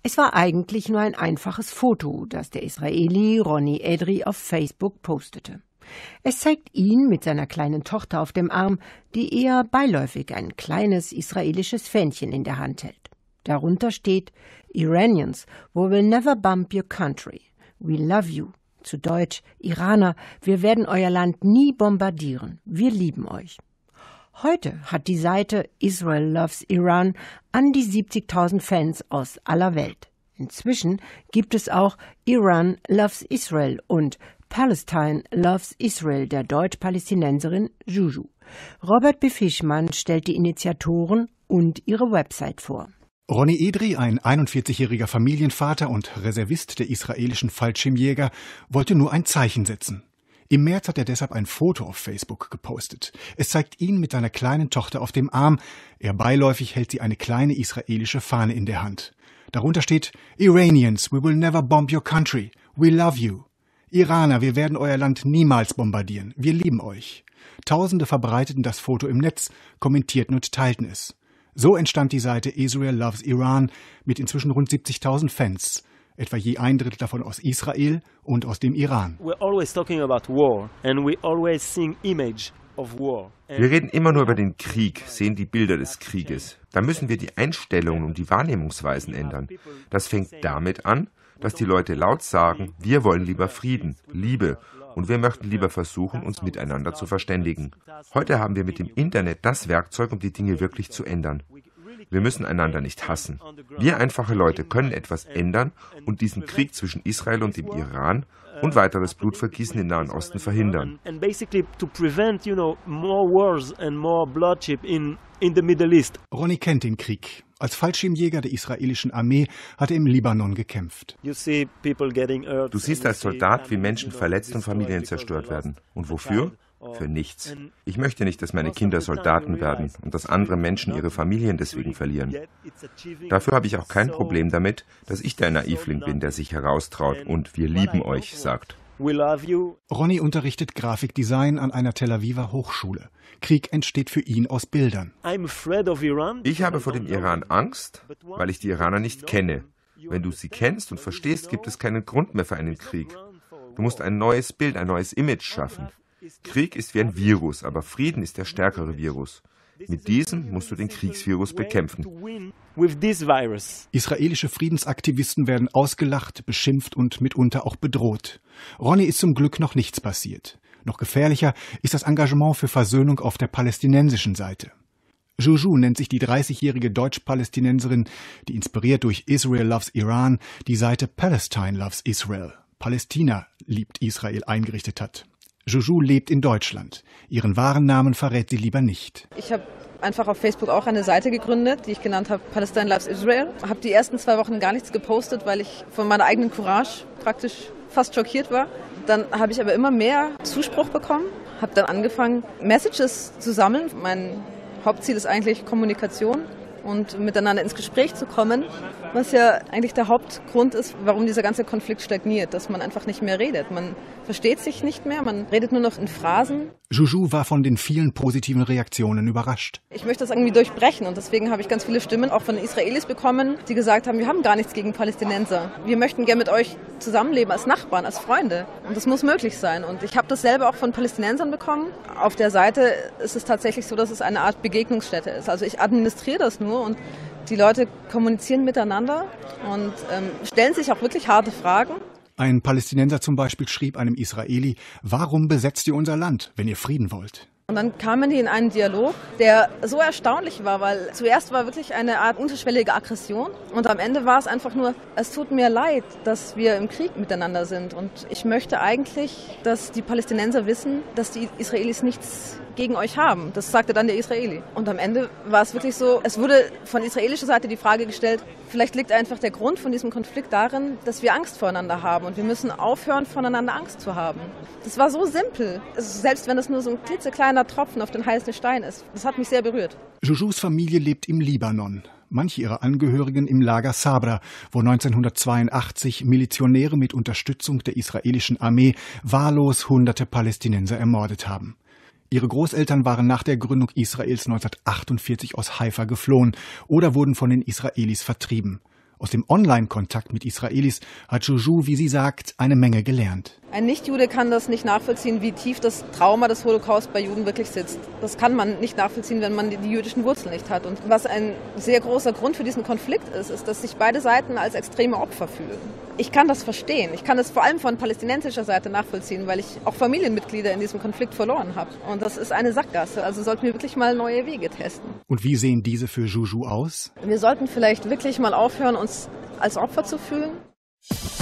Es war eigentlich nur ein einfaches Foto, das der Israeli Ronnie Edry auf Facebook postete. Es zeigt ihn mit seiner kleinen Tochter auf dem Arm, die eher beiläufig ein kleines israelisches Fähnchen in der Hand hält. Darunter steht: Iranians, we will never bump your country. We love you. Zu Deutsch: Iraner, wir werden euer Land nie bombardieren. Wir lieben euch. Heute hat die Seite Israel Loves Iran an die 70.000 Fans aus aller Welt. Inzwischen gibt es auch Iran Loves Israel und Palestine Loves Israel der Deutsch-Palästinenserin Juju. Robert B. Fischmann stellt die Initiatoren und ihre Website vor. Ronnie Edry, ein 41-jähriger Familienvater und Reservist der israelischen Fallschirmjäger, wollte nur ein Zeichen setzen. Im März hat er deshalb ein Foto auf Facebook gepostet. Es zeigt ihn mit seiner kleinen Tochter auf dem Arm. Er beiläufig hält sie eine kleine israelische Fahne in der Hand. Darunter steht: Iranians, we will never bomb your country. We love you. Iraner, wir werden euer Land niemals bombardieren. Wir lieben euch. Tausende verbreiteten das Foto im Netz, kommentierten und teilten es. So entstand die Seite Israel Loves Iran mit inzwischen rund 70.000 Fans. Etwa je ein Drittel davon aus Israel und aus dem Iran. Wir reden immer nur über den Krieg, sehen die Bilder des Krieges. Da müssen wir die Einstellungen und die Wahrnehmungsweisen ändern. Das fängt damit an, dass die Leute laut sagen: Wir wollen lieber Frieden, Liebe, und wir möchten lieber versuchen, uns miteinander zu verständigen. Heute haben wir mit dem Internet das Werkzeug, um die Dinge wirklich zu ändern. Wir müssen einander nicht hassen. Wir einfache Leute können etwas ändern und diesen Krieg zwischen Israel und dem Iran und weiteres Blutvergießen im Nahen Osten verhindern. Ronnie kennt den Krieg. Als Fallschirmjäger der israelischen Armee hat er im Libanon gekämpft. Du siehst als Soldat, wie Menschen verletzt und Familien zerstört werden. Und wofür? Für nichts. Ich möchte nicht, dass meine Kinder Soldaten werden und dass andere Menschen ihre Familien deswegen verlieren. Dafür habe ich auch kein Problem damit, dass ich der Naivling bin, der sich heraustraut und „Wir lieben euch“ sagt. Ronnie unterrichtet Grafikdesign an einer Tel Aviver Hochschule. Krieg entsteht für ihn aus Bildern. Ich habe vor dem Iran Angst, weil ich die Iraner nicht kenne. Wenn du sie kennst und verstehst, gibt es keinen Grund mehr für einen Krieg. Du musst ein neues Bild, ein neues Image schaffen. Krieg ist wie ein Virus, aber Frieden ist der stärkere Virus. Mit diesem musst du den Kriegsvirus bekämpfen. Israelische Friedensaktivisten werden ausgelacht, beschimpft und mitunter auch bedroht. Ronnie ist zum Glück noch nichts passiert. Noch gefährlicher ist das Engagement für Versöhnung auf der palästinensischen Seite. Juju nennt sich die 30-jährige Deutsch-Palästinenserin, die inspiriert durch Israel Loves Iran die Seite Palestine Loves Israel, Palästina liebt Israel, eingerichtet hat. Juju lebt in Deutschland. Ihren wahren Namen verrät sie lieber nicht. Ich habe einfach auf Facebook auch eine Seite gegründet, die ich genannt habe Palestine Loves Israel. Habe die ersten 2 Wochen gar nichts gepostet, weil ich von meiner eigenen Courage praktisch fast schockiert war. Dann habe ich aber immer mehr Zuspruch bekommen, habe dann angefangen, Messages zu sammeln. Mein Hauptziel ist eigentlich Kommunikation und miteinander ins Gespräch zu kommen, was ja eigentlich der Hauptgrund ist, warum dieser ganze Konflikt stagniert, dass man einfach nicht mehr redet. Man versteht sich nicht mehr, man redet nur noch in Phrasen. Juju war von den vielen positiven Reaktionen überrascht. Ich möchte das irgendwie durchbrechen und deswegen habe ich ganz viele Stimmen auch von Israelis bekommen, die gesagt haben, wir haben gar nichts gegen Palästinenser. Wir möchten gerne mit euch zusammenleben als Nachbarn, als Freunde und das muss möglich sein. Und ich habe das selber auch von Palästinensern bekommen. Auf der Seite ist es tatsächlich so, dass es eine Art Begegnungsstätte ist. Also ich administriere das nur und die Leute kommunizieren miteinander und stellen sich auch wirklich harte Fragen. Ein Palästinenser zum Beispiel schrieb einem Israeli: Warum besetzt ihr unser Land, wenn ihr Frieden wollt? Und dann kamen die in einen Dialog, der so erstaunlich war, weil zuerst war wirklich eine Art unterschwellige Aggression und am Ende war es einfach nur: Es tut mir leid, dass wir im Krieg miteinander sind und ich möchte eigentlich, dass die Palästinenser wissen, dass die Israelis nichts gegen euch haben. Das sagte dann der Israeli. Und am Ende war es wirklich so, es wurde von israelischer Seite die Frage gestellt, vielleicht liegt einfach der Grund von diesem Konflikt darin, dass wir Angst voreinander haben und wir müssen aufhören, voneinander Angst zu haben. Das war so simpel, selbst wenn das nur so ein klitzekleiner Tropfen auf den heißen Stein ist. Das hat mich sehr berührt. Jujus Familie lebt im Libanon. Manche ihrer Angehörigen im Lager Sabra, wo 1982 Milizionäre mit Unterstützung der israelischen Armee wahllos hunderte Palästinenser ermordet haben. Ihre Großeltern waren nach der Gründung Israels 1948 aus Haifa geflohen oder wurden von den Israelis vertrieben. Aus dem Online-Kontakt mit Israelis hat Juju, wie sie sagt, eine Menge gelernt. Ein Nichtjude kann das nicht nachvollziehen, wie tief das Trauma des Holocaust bei Juden wirklich sitzt. Das kann man nicht nachvollziehen, wenn man die jüdischen Wurzeln nicht hat. Und was ein sehr großer Grund für diesen Konflikt ist, ist, dass sich beide Seiten als extreme Opfer fühlen. Ich kann das verstehen. Ich kann das vor allem von palästinensischer Seite nachvollziehen, weil ich auch Familienmitglieder in diesem Konflikt verloren habe. Und das ist eine Sackgasse. Also sollten wir wirklich mal neue Wege testen. Und wie sehen diese für Juju aus? Wir sollten vielleicht wirklich mal aufhören, uns als Opfer zu fühlen.